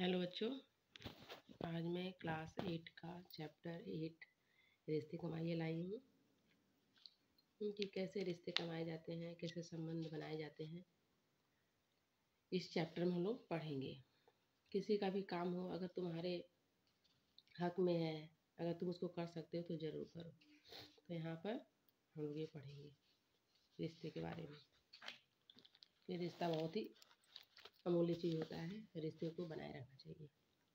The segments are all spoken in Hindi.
हेलो बच्चों, आज मैं क्लास 8 का चैप्टर 8 रिश्ते कमाइए लाई हूँ कि कैसे रिश्ते कमाए जाते हैं, कैसे संबंध बनाए जाते हैं। इस चैप्टर में हम लोग पढ़ेंगे। किसी का भी काम हो, अगर तुम्हारे हक में है, अगर तुम उसको कर सकते हो तो ज़रूर करो। तो यहाँ पर हम लोग ये पढ़ेंगे रिश्ते के बारे में। ये रिश्ता बहुत ही अमूल्य चीज़ होता है, रिश्ते को बनाए रखना चाहिए।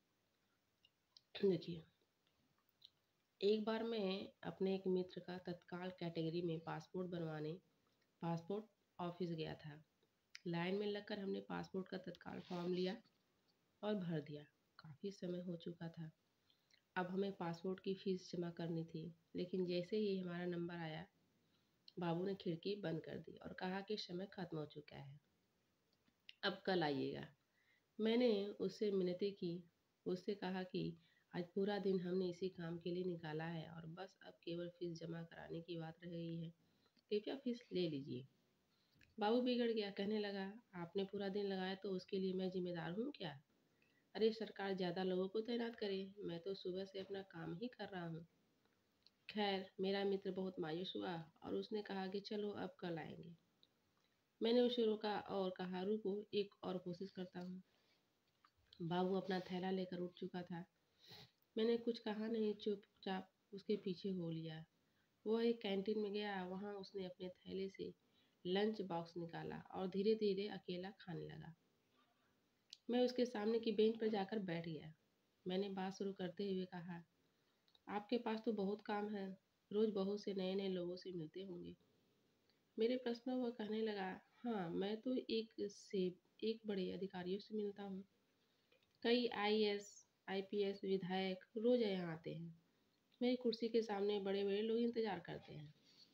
देखिए, एक बार मैं अपने एक मित्र का तत्काल कैटेगरी में पासपोर्ट बनवाने पासपोर्ट ऑफिस गया था। लाइन में लगकर हमने पासपोर्ट का तत्काल फॉर्म लिया और भर दिया। काफ़ी समय हो चुका था। अब हमें पासपोर्ट की फ़ीस जमा करनी थी, लेकिन जैसे ही हमारा नंबर आया, बाबू ने खिड़की बंद कर दी और कहा कि समय ख़त्म हो चुका है, अब कल आइएगा। मैंने उससे मिन्नतें की, उससे कहा कि आज पूरा दिन हमने इसी काम के लिए निकाला है और बस अब केवल फीस जमा कराने की बात रह गई है। कृपया फीस ले लीजिए। बाबू बिगड़ गया, कहने लगा, आपने पूरा दिन लगाया तो उसके लिए मैं जिम्मेदार हूँ क्या? अरे सरकार ज़्यादा लोगों को तैनात करे, मैं तो सुबह से अपना काम ही कर रहा हूँ। खैर, मेरा मित्र बहुत मायूस हुआ और उसने कहा कि चलो अब कल आएंगे। मैंने उसे रोका और कहा, रुको, एक और कोशिश करता हूँ। बाबू अपना थैला लेकर उठ चुका था। मैंने कुछ कहा नहीं, चुपचाप उसके पीछे हो लिया। वह एक कैंटीन में गया, वहाँ उसने अपने थैले से लंच बॉक्स निकाला और धीरे धीरे अकेला खाने लगा। मैं उसके सामने की बेंच पर जाकर बैठ गया। मैंने बात शुरू करते हुए कहा, आपके पास तो बहुत काम है, रोज बहुत से नए नए लोगों से मिलते होंगे। मेरे प्रश्न पर वह कहने लगा, हाँ, मैं तो एक बड़े अधिकारियों से मिलता हूँ। कई आईएएस आईपीएस विधायक रोज यहाँ आते हैं। मेरी कुर्सी के सामने बड़े बड़े लोग इंतजार करते हैं।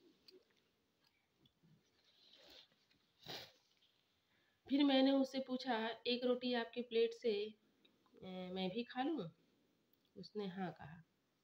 फिर मैंने उससे पूछा, एक रोटी आपकी प्लेट से मैं भी खा लूँ? उसने हाँ कहा।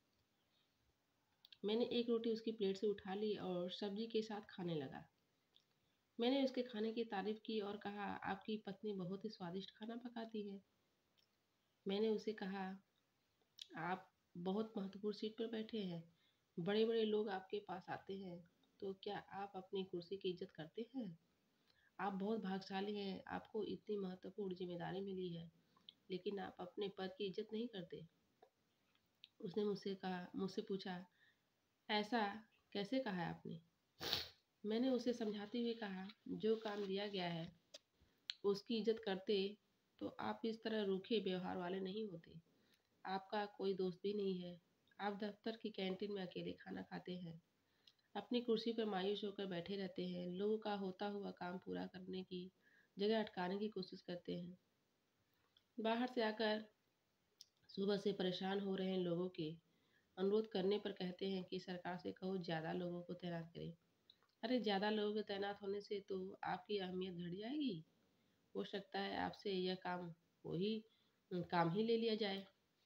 मैंने एक रोटी उसकी प्लेट से उठा ली और सब्जी के साथ खाने लगा। मैंने उसके खाने की तारीफ की और कहा, आपकी पत्नी बहुत ही स्वादिष्ट खाना पकाती है। मैंने उसे कहा, आप बहुत महत्वपूर्ण सीट पर बैठे हैं, बड़े बड़े लोग आपके पास आते हैं, तो क्या आप अपनी कुर्सी की इज्जत करते हैं? आप बहुत भाग्यशाली हैं, आपको इतनी महत्वपूर्ण जिम्मेदारी मिली है, लेकिन आप अपने पद की इज्जत नहीं करते। उसने मुझसे पूछा, ऐसा कैसे कहा है आपने? मैंने उसे समझाते हुए कहा, जो काम दिया गया है उसकी इज्जत करते तो आप इस तरह रूखे व्यवहार वाले नहीं होते। आपका कोई दोस्त भी नहीं है। आप दफ्तर की कैंटीन में अकेले खाना खाते हैं, अपनी कुर्सी पर मायूस होकर बैठे रहते हैं, लोगों का होता हुआ काम पूरा करने की जगह अटकाने की कोशिश करते हैं। बाहर से आकर सुबह से परेशान हो रहे लोगों के अनुरोध करने पर कहते हैं कि सरकार से कहो ज़्यादा लोगों को तैनात करे। अरे ज़्यादा लोगों के तैनात होने से तो आपकी अहमियत घट जाएगी। हो सकता है आपसे यह काम ही ले लिया जाए।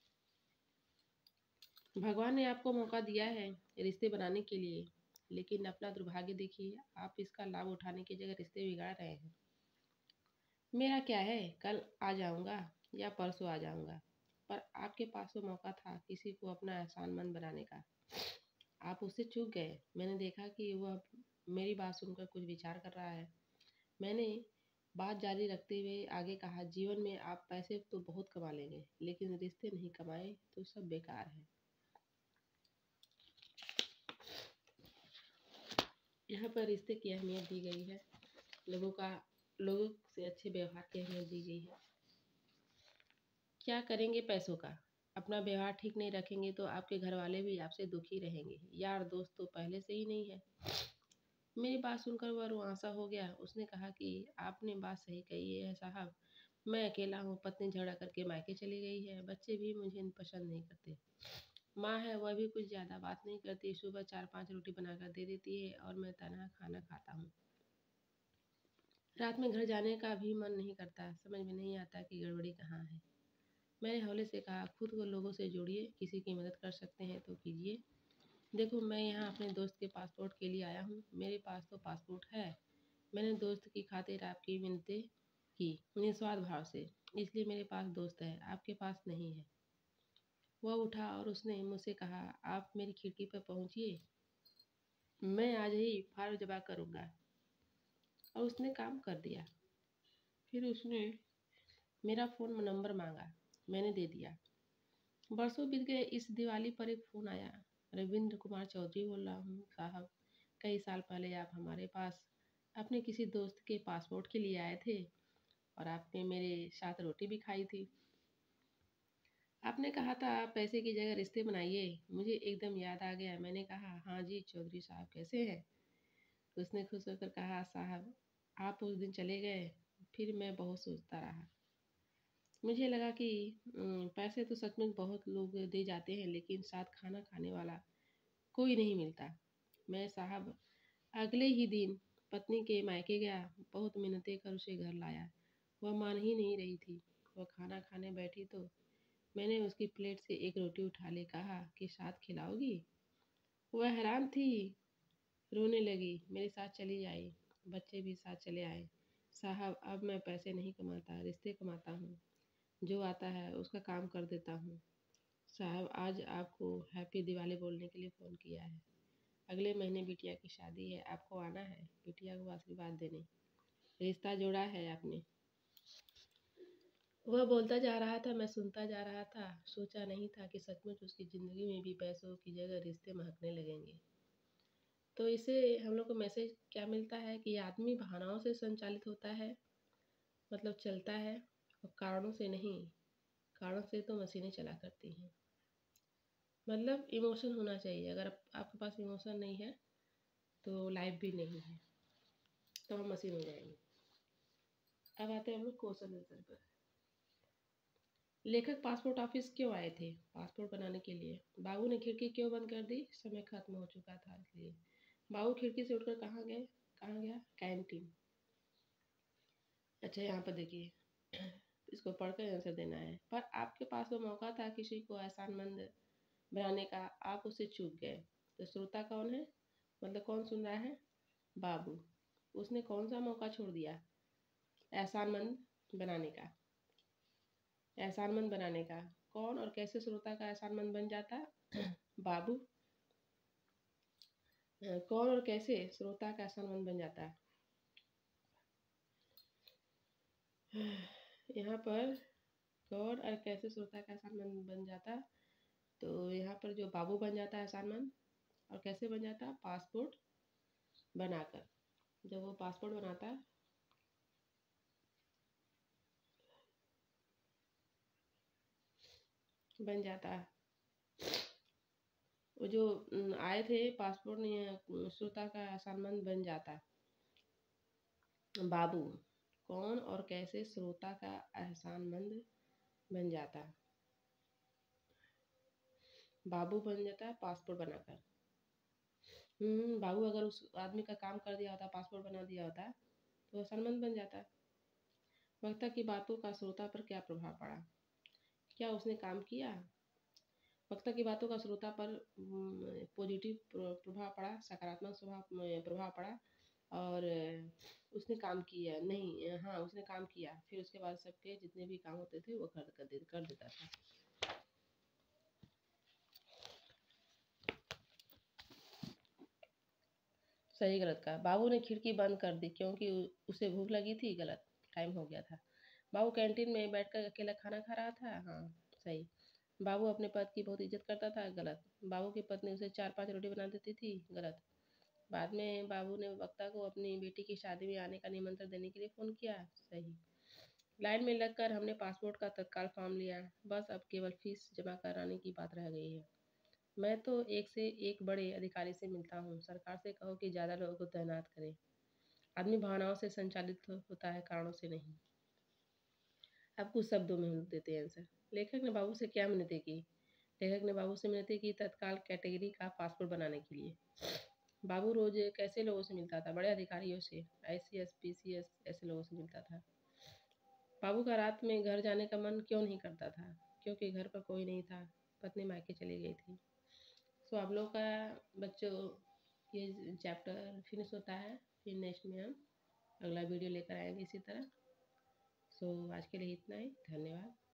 भगवान ने आपको मौका दिया है रिश्ते बनाने के लिए, लेकिन अपना दुर्भाग्य देखिए, आप इसका लाभ उठाने की जगह रिश्ते बिगाड़ रहे हैं। मेरा क्या है, कल आ जाऊंगा या परसों आ जाऊंगा, पर आपके पास तो मौका था किसी को अपना एहसानमंद बनाने का। आप उससे चूक गए। मैंने देखा कि वह मेरी बात सुनकर कुछ विचार कर रहा है। मैंने बात जारी रखते हुए आगे कहा, जीवन में आप पैसे तो बहुत कमा लेंगे, लेकिन रिश्ते नहीं कमाए तो सब बेकार है। यहाँ पर रिश्ते की अहमियत दी गई है, लोगों से अच्छे व्यवहार की अहमियत दी गई है। क्या करेंगे पैसों का? अपना व्यवहार ठीक नहीं रखेंगे तो आपके घर वाले भी आपसे दुखी रहेंगे। यार दोस्त तो पहले से ही नहीं है। मेरी बात सुनकर वह रुआंसा हो गया। उसने कहा कि आपने बात सही कही है साहब, मैं अकेला हूँ, पत्नी झगड़ा करके मायके चली गई है, बच्चे भी मुझे पसंद नहीं करते। माँ है, वह भी कुछ ज़्यादा बात नहीं करती, सुबह 4-5 रोटी बनाकर दे देती है और मैं तनहा खाना खाता हूँ। रात में घर जाने का भी मन नहीं करता, समझ में नहीं आता कि गड़बड़ी कहाँ है। मैंने हौले से कहा, खुद को लोगों से जोड़िए, किसी की मदद कर सकते हैं तो कीजिए। देखो, मैं यहाँ अपने दोस्त के पासपोर्ट के लिए आया हूँ, मेरे पास तो पासपोर्ट है। मैंने दोस्त की खातिर आपकी मिन्नतें की निस्वार्थ भाव से। इसलिए मेरे पास दोस्त है, आपके पास नहीं है। वह उठा और उसने मुझसे कहा, आप मेरी खिड़की पर पहुंचिए, मैं आज ही फार्म जमा करूंगा। और उसने काम कर दिया। फिर उसने मेरा फ़ोन नंबर मांगा, मैंने दे दिया। बरसों बीत गए। इस दिवाली पर एक फ़ोन आया। रविंद्र कुमार चौधरी बोल रहा हूँ साहब, कई साल पहले आप हमारे पास अपने किसी दोस्त के पासपोर्ट के लिए आए थे और आपने मेरे साथ रोटी भी खाई थी। आपने कहा था पैसे की जगह रिश्ते बनाइए। मुझे एकदम याद आ गया। मैंने कहा, हाँ जी चौधरी साहब, कैसे हैं? उसने खुश होकर कहा, साहब आप उस दिन चले गए, फिर मैं बहुत सोचता रहा। मुझे लगा कि पैसे तो सच में बहुत लोग दे जाते हैं, लेकिन साथ खाना खाने वाला कोई नहीं मिलता। मैं साहब अगले ही दिन पत्नी के मायके गया, बहुत मिन्नतें कर उसे घर लाया। वह मान ही नहीं रही थी। वह खाना खाने बैठी तो मैंने उसकी प्लेट से एक रोटी उठा ले कहा कि साथ खिलाओगी? वह हैरान थी, रोने लगी, मेरे साथ चली आई। बच्चे भी साथ चले आए। साहब अब मैं पैसे नहीं कमाता, रिश्ते कमाता हूँ। जो आता है उसका काम कर देता हूँ। साहब आज आपको हैप्पी दिवाली बोलने के लिए फ़ोन किया है। अगले महीने बिटिया की शादी है, आपको आना है बिटिया को आशीर्वाद देने। रिश्ता जोड़ा है आपने। वह बोलता जा रहा था, मैं सुनता जा रहा था। सोचा नहीं था कि सचमुच उसकी ज़िंदगी में भी पैसों की जगह रिश्ते महकने लगेंगे। तो इससे हम लोग को मैसेज क्या मिलता है कि आदमी भावनाओं से संचालित होता है, मतलब चलता है, और कारणों से नहीं। कारणों से तो मशीनें चला करती हैं। मतलब इमोशन होना चाहिए। अगर आपके पास इमोशन नहीं है तो लाइफ भी नहीं है, तो हम मशीन हो जाएंगे। अब आते हैं हम लोग क्वेश्चन आंसर पर। लेखक पासपोर्ट ऑफिस क्यों आए थे? पासपोर्ट बनाने के लिए। बाबू ने खिड़की क्यों बंद कर दी? समय खत्म हो चुका था इसलिए। बाबू खिड़की से उठकर कहाँ गए? कहाँ गया? कैंटीन। अच्छा यहाँ पर देखिए, इसको पढ़कर आंसर देना है। पर आपके पास वो मौका था किसी को एहसानमंद बनाने का, आप उससे चूक गए। तो श्रोता कौन है? मतलब कौन सुन रहा है? बाबू। उसने कौन सा मौका छोड़ दिया? एहसानमंद बनाने का। एहसानमंद बनाने का। कौन और कैसे श्रोता का एहसानमंद बन जाता? बाबू। कौन और कैसे श्रोता का एहसानमंद बन जाता? यहाँ पर कौन और कैसे श्रोता का एहसानमंद बन जाता? तो यहाँ पर जो बाबू बन जाता है एहसानमंद, और कैसे बन जाता? पासपोर्ट बनाकर। जब वो पासपोर्ट बनाता है, बन जाता है। वो जो आए थे पासपोर्ट नहीं, श्रोता का एहसानमंद बन जाता बाबू। कौन और कैसे श्रोता का एहसानमंद बन जाता? बाबू बन जाता है पासपोर्ट बनाकर। बाबू अगर उस आदमी का काम कर दिया होता, पासपोर्ट बना दिया होता, तो एहसानमंद बन जाता। वक्ता की बातों का श्रोता पर क्या प्रभाव पड़ा? क्या उसने काम किया? वक्ता की बातों का श्रोता पर पॉजिटिव प्रभाव पड़ा, सकारात्मक प्रभाव पड़ा, और उसने काम किया नहीं? हाँ उसने काम किया। फिर उसके बाद सबके जितने भी काम होते थे वो कर देता था। सही गलत का। बाबू ने खिड़की बंद कर दी क्योंकि उसे भूख लगी थी। गलत, टाइम हो गया था। बाबू कैंटीन में बैठकर अकेला खाना खा रहा था। हाँ सही। बाबू अपने पद की बहुत इज्जत करता था। गलत। बाबू की पत्नी उसे 4-5 रोटी बना देती थी। गलत। बाद में बाबू ने वक्ता को अपनी बेटी की शादी में आने का निमंत्रण देने के लिए फ़ोन किया। सही। लाइन में लगकर हमने पासपोर्ट का तत्काल फॉर्म लिया। बस अब केवल फीस जमा कराने की बात रह गई है। मैं तो एक से एक बड़े अधिकारी से मिलता हूँ। सरकार से कहो कि ज़्यादा लोगों को तैनात करें। आदमी भावनाओं से संचालित होता है, कारणों से नहीं। अब कुछ शब्दों में हम देते हैं आंसर। लेखक ने बाबू से क्या मिन्नतें की? लेखक ने बाबू से मिन्नतें की तत्काल कैटेगरी का पासपोर्ट बनाने के लिए। बाबू रोज कैसे लोगों से मिलता था? बड़े अधिकारियों से, ICS, PCS ऐसे लोगों से मिलता था। बाबू का रात में घर जाने का मन क्यों नहीं करता था? क्योंकि घर पर कोई नहीं था, पत्नी मायके चली गई थी। सो आप लोग का बच्चों ये चैप्टर फिनिश होता है। फिर नेक्स्ट में हम अगला वीडियो लेकर आएंगे इसी तरह। सो आज के लिए इतना ही। धन्यवाद।